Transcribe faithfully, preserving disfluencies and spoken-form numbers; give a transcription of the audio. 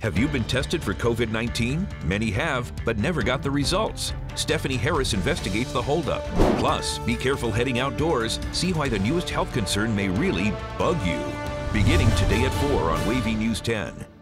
Have you been tested for COVID nineteen? Many have, but never got the results. Stephanie Harris investigates the holdup. Plus, be careful heading outdoors. See why the newest health concern may really bug you. Beginning today at four on Wavy News ten.